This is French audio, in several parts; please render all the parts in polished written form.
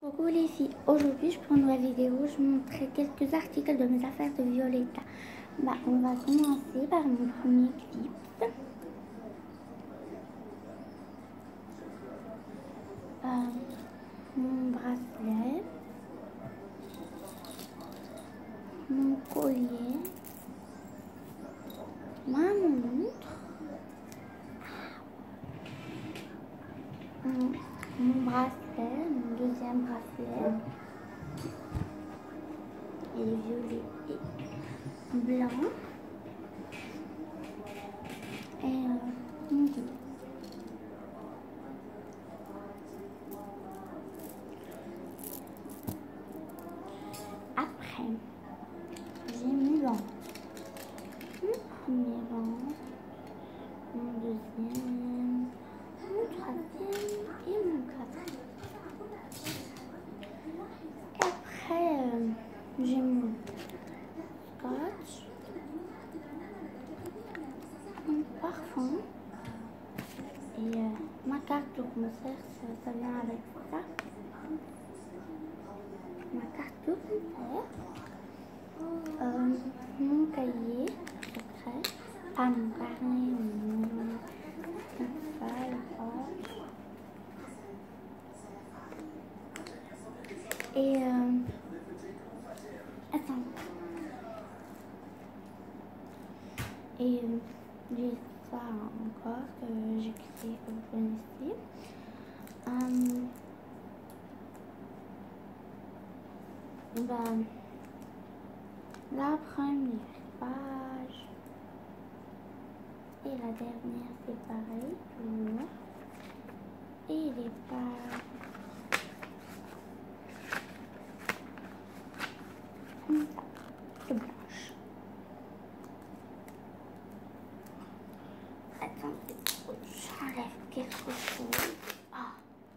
Coucou les filles, aujourd'hui pour une nouvelle vidéo, je vous montrerai quelques articles de mes affaires de Violetta. On va commencer par mon premier clip. Mon bracelet, mon collier, ma montre, mon bracelet, mon deuxième bracelet. Il est violet et blanc. Et mon guide. Après, j'ai mis mon premier rang, mon deuxième, mon troisième et mon quatrième. Et après, j'ai mon scotch, mon parfum et ma carte de concert, ça vient avec ça. Ma carte de concert, mon cahier secret, pas mon carnet, mon feuille, et attends. Et j'ai ça encore que j'ai créé, que vous connaissez. La première page et la dernière c'est pareil, toujours. Et les pages comme ça, tout blanches. Attendez, j'enlève quelque chose. Ah.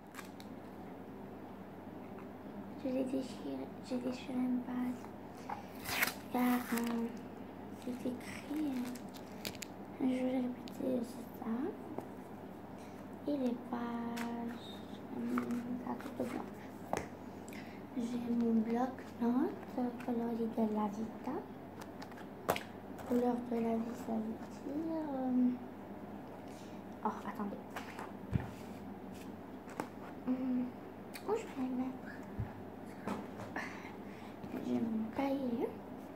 J'ai déchiré une page. Car c'est écrit, je vais répéter, c'est ça. Et les pages, ça tout blanche. J'ai mon bloc-notes, coloris de la Vita. Couleur de la vie, ça veut dire... Oh, attendez. Où je vais le mettre? J'ai mon cahier.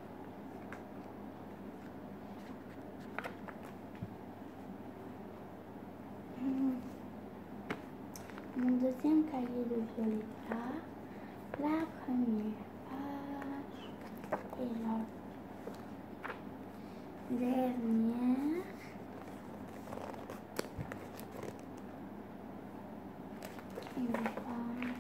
Mon deuxième cahier de Violetta. La première page. Et la dernière. Une page.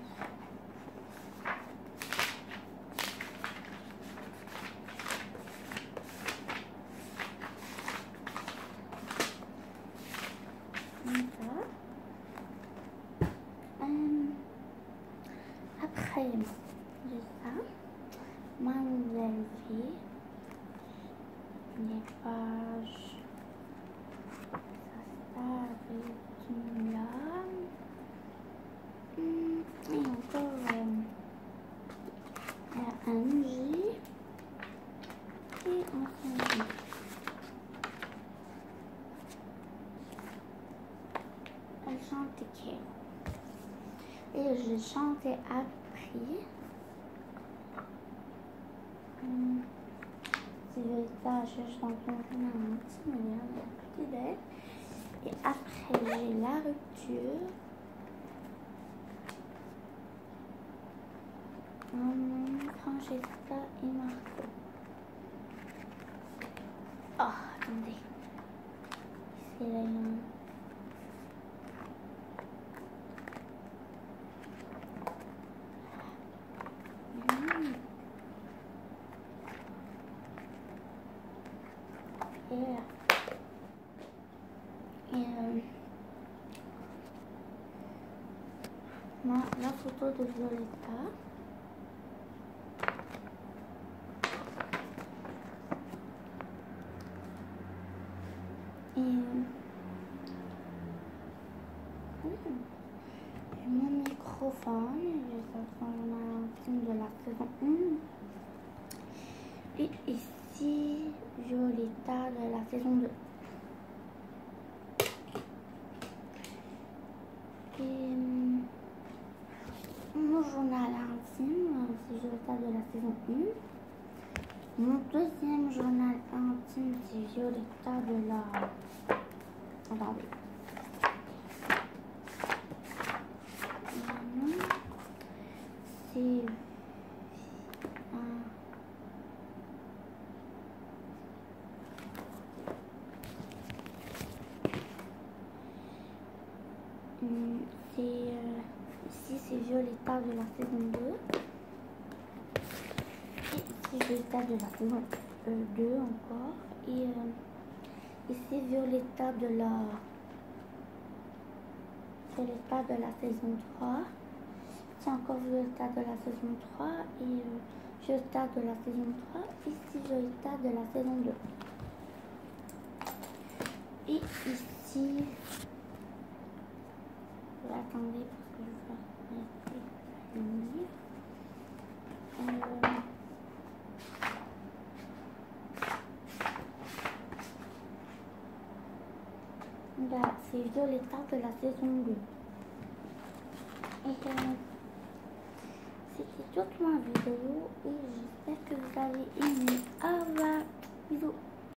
Après, j'ai ça, ma nouvelle vie, les pages, ça s'arrête là, et encore un J, et enfin elle chante Kéro. Et je chantais appris. Si je chante un petit million de plus d'elle. Et après, j'ai la rupture. Francesca et Marco. Oh, attendez. C'est là. La photo de Violetta. Et mon microphone, saison 1. Et ici, Violetta de la saison 2. Et mon journal intime, c'est Violetta de la saison 1. Mon deuxième journal intime, c'est Violetta de la... Attendez. C'est... Ici, c'est Violetta de la saison 2. Et ici, Violetta de la saison 2 encore. Et ici, Violetta de la saison 3. C'est encore Violetta de la saison 3. Et Violetta de la saison 3. Ici, Violetta de la saison 2. Et ici... Attendez, parce que je vais mettre le livre. Là, c'est Violetta de la saison 2. Et c'était toute ma vidéo et j'espère que vous avez aimé. Au revoir, bisous.